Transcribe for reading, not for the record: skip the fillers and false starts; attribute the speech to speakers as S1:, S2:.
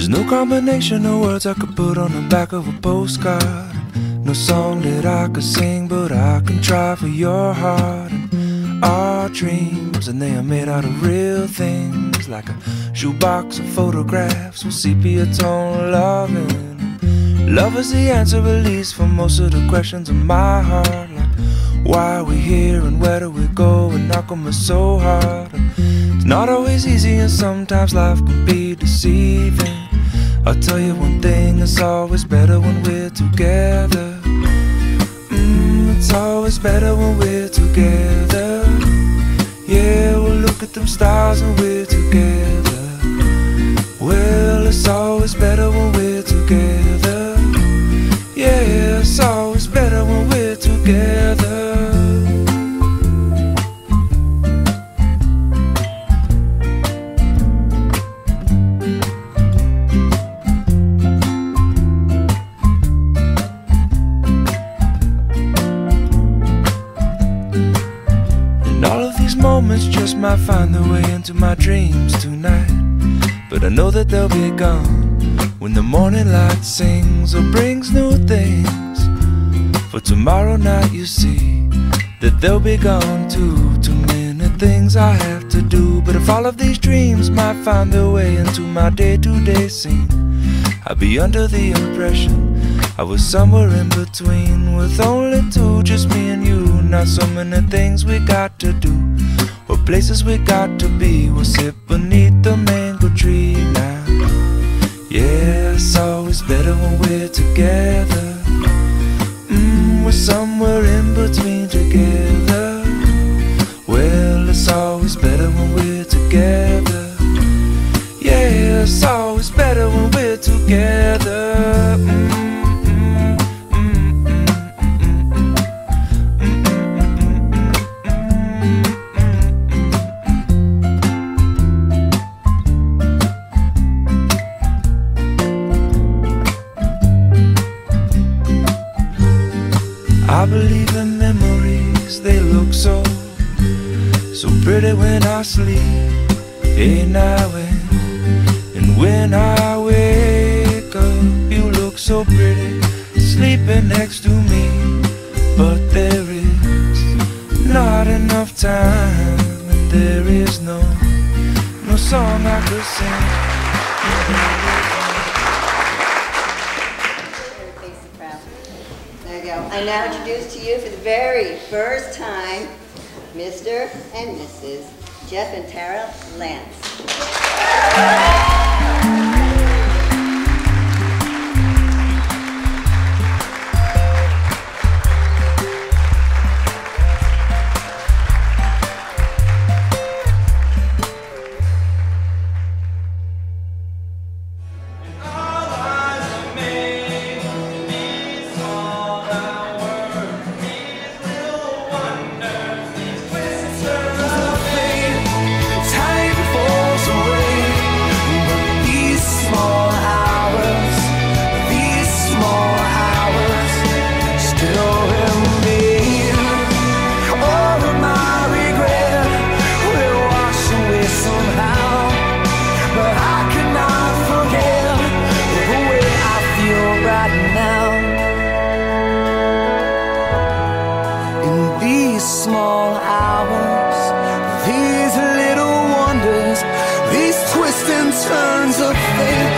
S1: There's no combination of words I could put on the back of a postcard. No song that I could sing, but I can try for your heart. And our dreams, and they are made out of real things, like a shoebox of photographs with sepia tone loving. Love is the answer, at least, for most of the questions in my heart, like why are we here and where do we go, and how come it's so hard. And it's not always easy, and sometimes life can be deceiving. I'll tell you one thing, it's always better when we're together. It's always better when we're together. Yeah, we'll look at them stars when we're together. Well, it's always better when we're together. Yeah, it's always better when we're together. Moments just might find their way into my dreams tonight, but I know that they'll be gone when the morning light sings or brings new things. For tomorrow night you see that they'll be gone too. Too many things I have to do, but if all of these dreams might find their way into my day-to-day scene, I'd be under the impression I was somewhere in between, with only two, just me and you. Not so many things we got to do, or places we got to be. We'll sit beneath the mango tree now. Yeah, it's always better when we're together. We're somewhere in between together. Well, it's always better when we're together. Yeah, it's always better when we're together. I believe in memories, they look so pretty when I sleep. Hey, now and when I wake up, you look so pretty, sleeping next to me. But there is not enough time, and there is no song I could sing.
S2: I now introduce to you for the very first time, Mr. and Mrs. Jeff and Tarah Lance.
S3: Small hours, these little wonders, these twists and turns of fate.